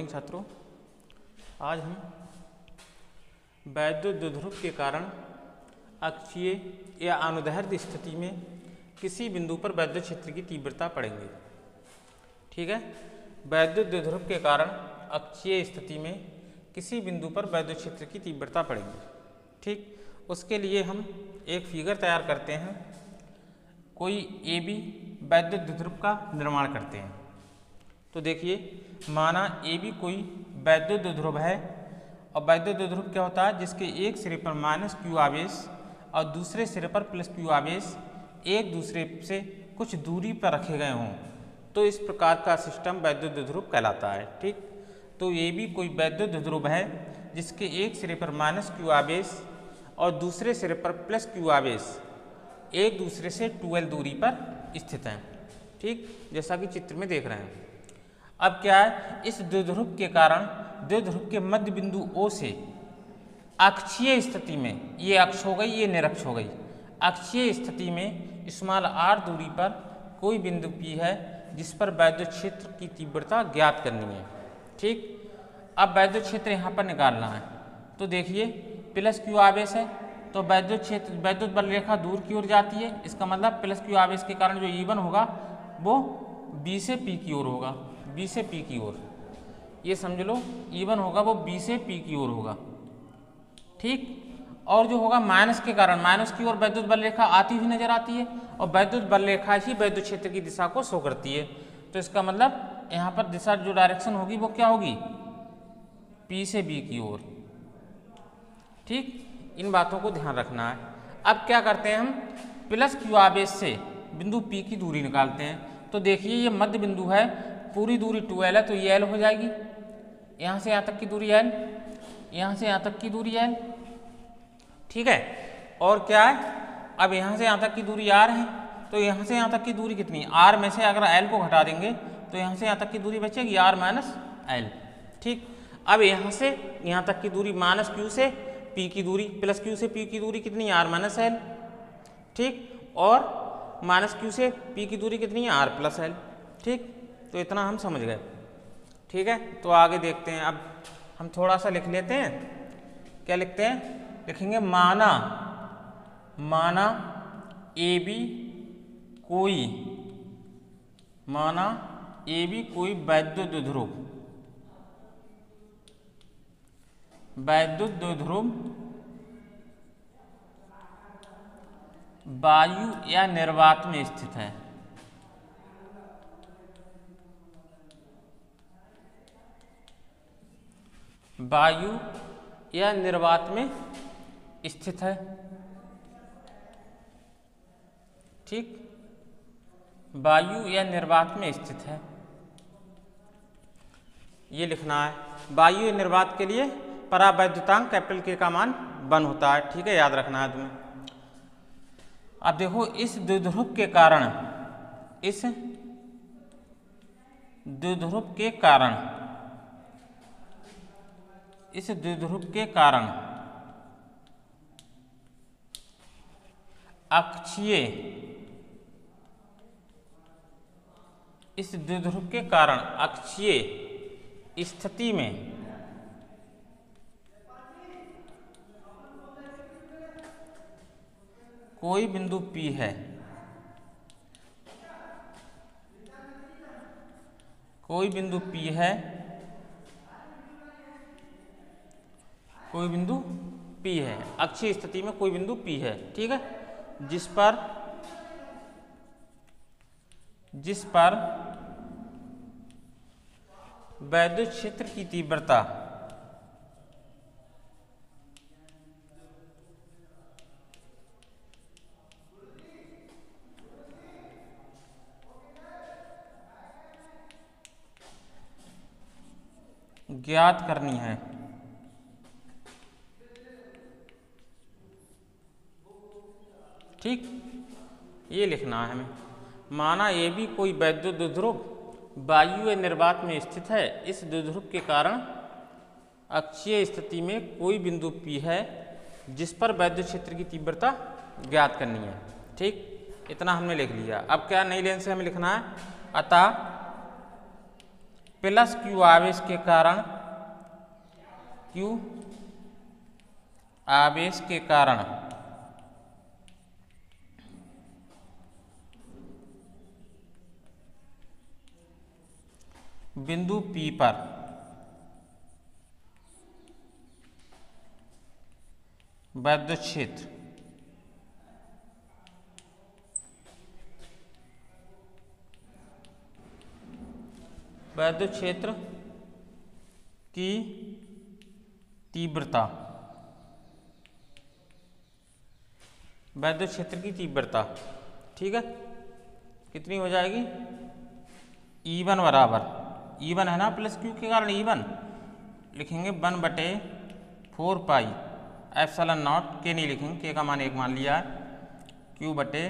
Morning छात्रों। आज हम वैद्युत द्विध्रुव के कारण अक्षीय या अनुदैर्ध्य स्थिति में किसी बिंदु पर वैद्युत क्षेत्र की तीव्रता पढ़ेंगे। ठीक है, वैद्युत द्विध्रुव के कारण अक्षीय स्थिति में किसी बिंदु पर वैद्युत क्षेत्र की तीव्रता पढ़ेंगे। ठीक, उसके लिए हम एक फिगर तैयार करते हैं। कोई AB वैद्युत द्विध्रुव का निर्माण करते हैं। तो देखिए, माना AB कोई वैद्युत द्विध्रुव है और वैद्युत द्विध्रुव क्या होता है, जिसके एक सिरे पर -q आवेश और दूसरे सिरे पर +q आवेश एक दूसरे से कुछ दूरी पर रखे गए हों, तो इस प्रकार का सिस्टम वैद्युत द्विध्रुव कहलाता है। ठीक, तो AB कोई वैद्युत द्विध्रुव है जिसके एक सिरे पर -q आवेश और दूसरे सिरे पर +q आवेश एक दूसरे से 2l दूरी पर स्थित हैं। ठीक, जैसा कि चित्र में देख रहे हैं। अब क्या है, इस द्विध्रुव के कारण द्विध्रुव के मध्य बिंदु O से अक्षीय स्थिति में, ये अक्ष हो गई, ये निरक्ष हो गई, अक्षीय स्थिति में r दूरी पर कोई बिंदु P है जिस पर वैद्युत क्षेत्र की तीव्रता ज्ञात करनी है। ठीक, अब वैद्युत क्षेत्र यहाँ पर निकालना है। तो देखिए, +q आवेश है तो वैद्युत क्षेत्र, वैद्युत बल रेखा दूर की ओर जाती है। इसका मतलब +q आवेश के कारण जो E1 होगा वो B से P की ओर होगा, B से P की ओर। ये समझ लो, E1 होगा वो B से P की ओर होगा। ठीक, और जो होगा माइनस के कारण, माइनस की ओर वैद्युत बल रेखा आती हुई नजर आती है और वैद्युत बल रेखा ही वैद्युत क्षेत्र की दिशा को शो करती है। तो इसका मतलब यहाँ पर दिशा, जो डायरेक्शन होगी वो क्या होगी, P से B की ओर। ठीक, इन बातों को ध्यान रखना है। अब क्या करते हैं, हम +q आवेश से बिंदु P की दूरी निकालते हैं। तो देखिए, ये मध्य बिंदु है, पूरी दूरी 2l है तो ये l हो जाएगी। यहाँ से यहाँ तक की दूरी l, यहाँ से यहाँ तक की दूरी l। ठीक है, और क्या है, अब यहाँ से यहाँ तक की दूरी r है, तो यहाँ से यहाँ तक की दूरी कितनी, r में से अगर l को घटा देंगे तो यहाँ से यहाँ तक की दूरी बचेगी r - l। ठीक, अब यहाँ से यहाँ तक की दूरी -q से P की दूरी, +q से P की दूरी कितनी, r - l। ठीक, और -q से P की दूरी कितनी है, r + l। ठीक, तो इतना हम समझ गए। ठीक है, तो आगे देखते हैं। अब हम थोड़ा सा लिख लेते हैं। क्या लिखते हैं, लिखेंगे माना AB कोई वैद्युत द्विध्रुव वायु या निर्वात में स्थित है। वायु या निर्वात में स्थित है। ठीक, वायु या निर्वात में स्थित है, ये लिखना है। वायु या निर्वात के लिए परावैद्युतांक K का मान 1 होता है। ठीक है, याद रखना है तुम्हें। अब देखो, इस द्विध्रुव के कारण अक्षीय स्थिति में कोई बिंदु P है, कोई बिंदु P है, अक्षीय स्थिति में कोई बिंदु P है। ठीक है, जिस पर वैद्युत क्षेत्र की तीव्रता ज्ञात करनी है। ठीक, ये लिखना है हमें। माना AB कोई वैद्युत द्विध्रुव वायु या निर्वात में स्थित है। इस द्विध्रुव के कारण अक्षीय स्थिति में कोई बिंदु P है जिस पर वैद्युत क्षेत्र की तीव्रता ज्ञात करनी है। ठीक, इतना हमने लिख लिया। अब क्या नई लाइन से हमें लिखना है, अतः प्लस क्यू आवेश के कारण, क्यू आवेश के कारण बिंदु P पर वैद्युत क्षेत्र की तीव्रता, वैद्युत क्षेत्र की तीव्रता, ठीक है, कितनी हो जाएगी? E1 बराबर, E1 है ना प्लस क्यू के कारण E1 लिखेंगे 1/4 पाई एप्सिलॉन नॉट, के नहीं लिखेंगे, के का मान 1 मान लिया है, Q बटे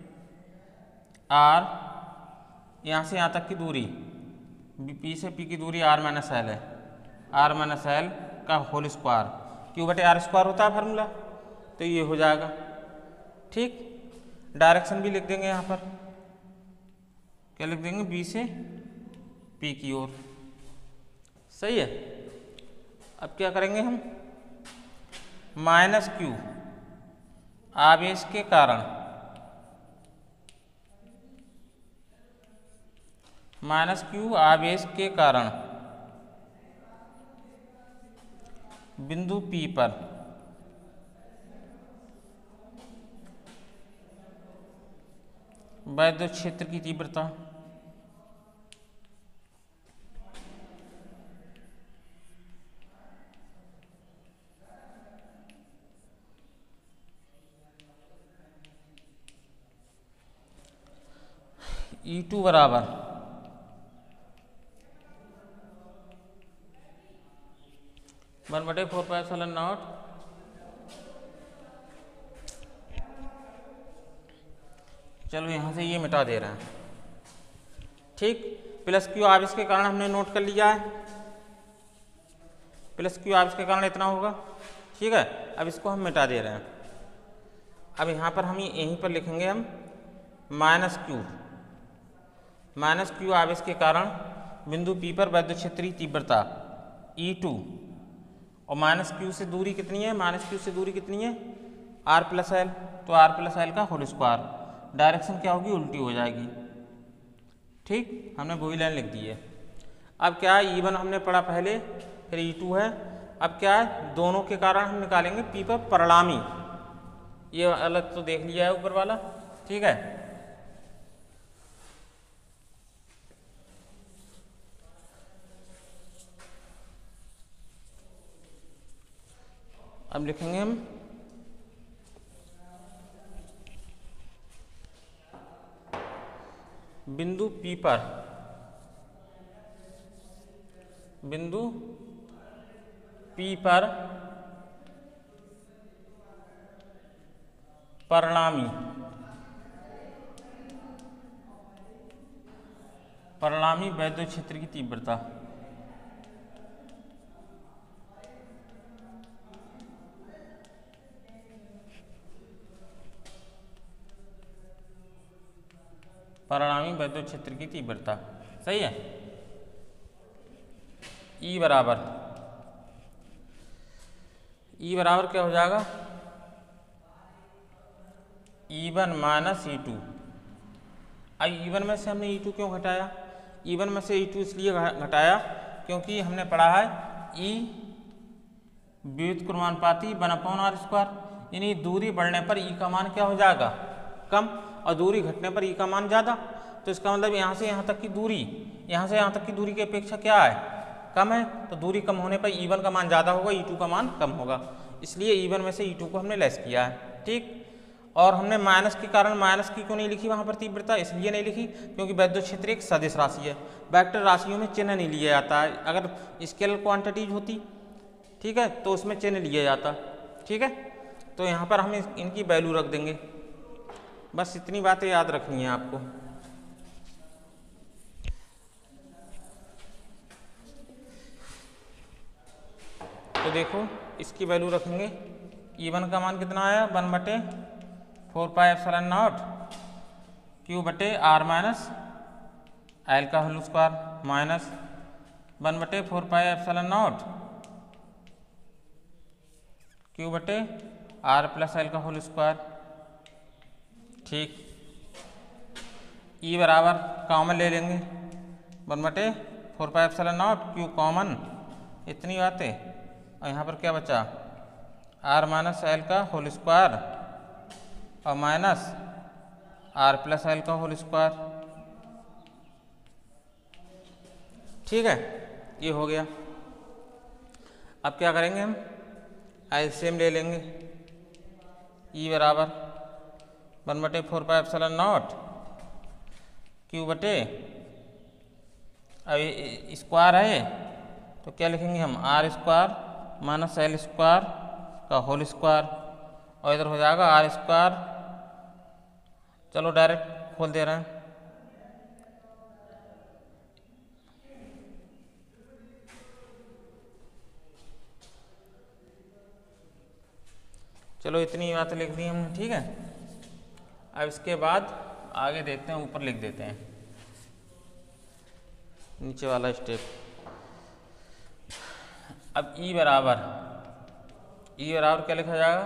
R, यहाँ से यहाँ तक की दूरी P से P की दूरी R माइनस एल है, R माइनस एल का होल स्क्वायर, Q बटे R स्क्वायर होता है फार्मूला, तो ये हो जाएगा, ठीक। डायरेक्शन भी लिख देंगे यहाँ पर, क्या लिख देंगे? B से P की ओर, सही है। अब क्या करेंगे हम? माइनस क्यू आवेश के कारण, माइनस क्यू आवेश के कारण बिंदु P पर वैद्युत क्षेत्र की तीव्रता, E2 बराबर 1/4 पाई एप्सिलॉन नॉट चलो यहाँ से ये मिटा दे रहे हैं, ठीक। प्लस क्यू आवेश के कारण हमने नोट कर लिया है, प्लस क्यू आवेश के कारण इतना होगा, ठीक है। अब इसको हम मिटा दे रहे हैं। अब यहाँ पर हम यहीं पर लिखेंगे हम माइनस क्यू आवेश के कारण बिंदु P पर वैद्युत क्षेत्रीय तीव्रता E2, और माइनस क्यू से दूरी कितनी है? माइनस क्यू से दूरी कितनी है? R प्लस एल, तो R प्लस एल का होल स्क्वायर, डायरेक्शन क्या होगी? उल्टी हो जाएगी, ठीक। हमने वही लाइन लिख दी है। अब क्या है? E1 हमने पढ़ा पहले, फिर E2 है। अब क्या है? दोनों के कारण हम निकालेंगे P पर परिणामी, ये अलग तो देख लिया है ऊपर वाला, ठीक है। अब लिखेंगे हम बिंदु P पर परिणामी वैद्युत क्षेत्र की तीव्रता, परिणामी वैद्युत क्षेत्र की तीव्रता, सही है। E बराबर क्या हो जाएगा? E1 minus E2। अब E1 में से हमने E2 क्यों घटाया? E1 में से E2 इसलिए घटाया क्योंकि हमने पढ़ा है E व्युत्क्रमानुपाती 1/r², यानी दूरी बढ़ने पर E का मान क्या हो जाएगा? कम, और दूरी घटने पर E का मान ज़्यादा। तो इसका मतलब यहाँ से यहाँ तक की दूरी, यहाँ से यहाँ तक की दूरी की अपेक्षा क्या है? कम है। तो दूरी कम होने पर E1 का मान ज़्यादा होगा, E2 का मान कम होगा, इसलिए E1 में से E2 को हमने लेस किया है, ठीक। और हमने माइनस के कारण माइनस की क्यों नहीं लिखी वहाँ पर तीव्रता? इसलिए नहीं लिखी क्योंकि वैद्युत क्षेत्र एक सदिश राशि है, वेक्टर राशियों में चिन्ह नहीं लिया जाता है। अगर स्केलर क्वांटिटीज होती, ठीक है, तो उसमें चिन्ह लिया जाता, ठीक है। तो यहाँ पर हम इनकी वैल्यू रख देंगे, बस इतनी बातें याद रखनी है आपको। तो देखो इसकी वैल्यू रखेंगे, E1 का मान कितना आया? 1/4 पाई एप्सिलॉन नॉट Q बटे R माइनस एल का होल स्क्वायर माइनस 1/4πε0 Q/r+l का होल स्क्वायर। ठीक, ई बराबर कॉमन ले लेंगे 1/4πε0 Q कॉमन, इतनी बातें। और यहाँ पर क्या बचा, r-l का होल स्क्वायर और माइनस r+l का होल स्क्वायर। ठीक है, ये हो गया। अब क्या करेंगे, हम एलसीएम ले लेंगे। ई बराबर 1/4πε0 Q/, अब स्क्वायर है तो क्या लिखेंगे हम, r square minus l square का होल स्क्वायर, और इधर हो जाएगा r स्क्वायर। चलो डायरेक्ट खोल दे रहे हैं। चलो इतनी बात लिख दी हमने। ठीक है, अब इसके बाद आगे देखते हैं, ऊपर लिख देते हैं नीचे वाला स्टेप। अब ई बराबर क्या लिखा जाएगा,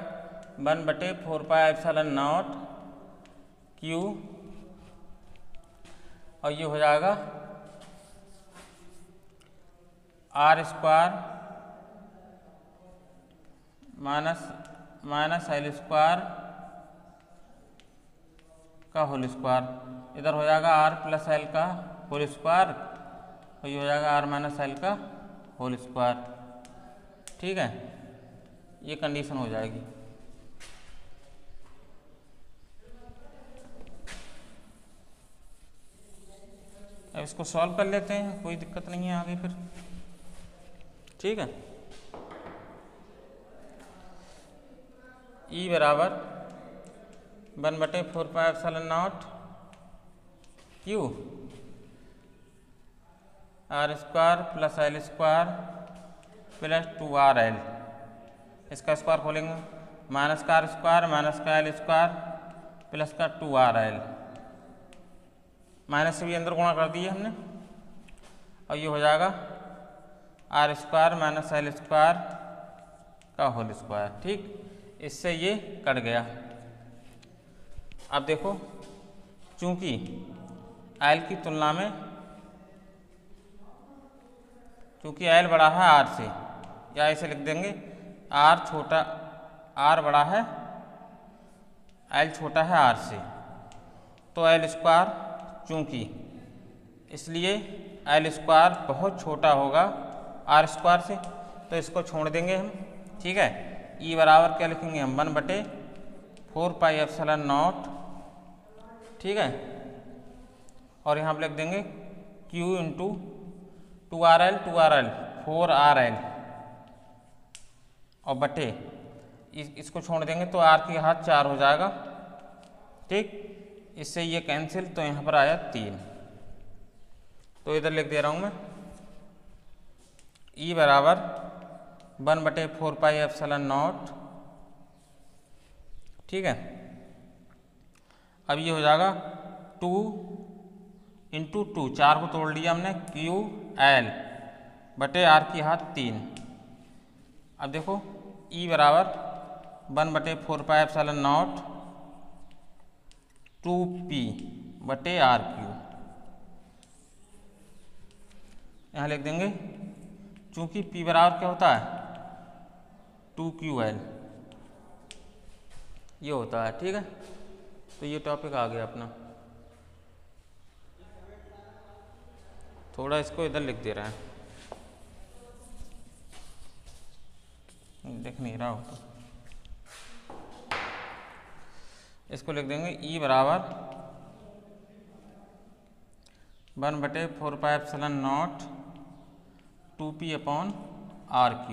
1/4πε0 Q, और ये हो जाएगा r square minus l square का होल स्क्वायर। इधर हो जाएगा r+l का होल स्क्वायर, और ये हो जाएगा r-l का होल स्क्वायर। ठीक है, ये कंडीशन हो जाएगी। अब इसको सॉल्व कर लेते हैं, कोई दिक्कत नहीं है आगे फिर। ठीक है, ई बराबर 1/4πε0 Q r square plus l square plus 2rl, इसका स्क्वायर खोलेंगे, माइनस का r स्क्वायर माइनस का l स्क्वायर प्लस का 2rl, माइनस से भी अंदर गुणा कर दिए हमने, और ये हो जाएगा r square minus l square का होल स्क्वायर। ठीक, इससे ये कट गया। अब देखो, चूंकि l की तुलना में, चूंकि l बड़ा है r से, या ऐसे लिख देंगे r बड़ा है, l छोटा है r से, तो l स्क्वायर, चूंकि इसलिए l स्क्वायर बहुत छोटा होगा r स्क्वायर से, तो इसको छोड़ देंगे हम। ठीक है, ई बराबर क्या लिखेंगे हम, 1/4πε0। ठीक है, और यहाँ पर लिख देंगे Q इंटू 2rl 4rl, और बटे इसको छोड़ देंगे तो r के हाथ 4 हो जाएगा। ठीक, इससे ये कैंसिल, तो यहाँ पर आया 3। तो इधर लिख दे रहा हूँ मैं, ई बराबर 1/4πε0। ठीक है, अब ये हो जाएगा 2 इंटू 2, 4 को तोड़ लिया हमने, QL बटे r की हाथ 3। अब देखो, ई बराबर 1/4πε0 2p बटे r3, यहाँ लिख देंगे, चूंकि p बराबर क्या होता है, 2ql, ये होता है। ठीक है, तो ये टॉपिक आ गया अपना। थोड़ा इसको इधर लिख दे रहा है, देख नहीं रहा हो तो इसको लिख देंगे, ई बराबर 1/4πε0 2p/r3,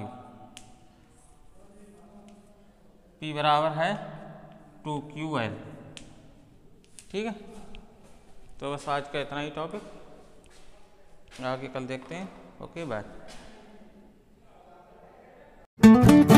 p बराबर है 2ql। ठीक है, तो बस आज का इतना ही टॉपिक, आगे कल देखते हैं। Okay, bye.